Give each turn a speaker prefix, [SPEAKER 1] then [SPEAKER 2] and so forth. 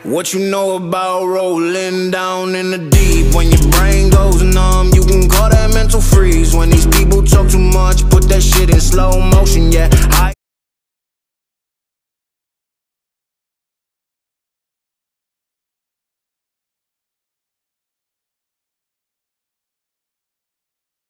[SPEAKER 1] What you know about rolling down in the deep? When your brain goes numb, you can call that mental freeze. When these people talk too much, put that shit in slow motion, yeah.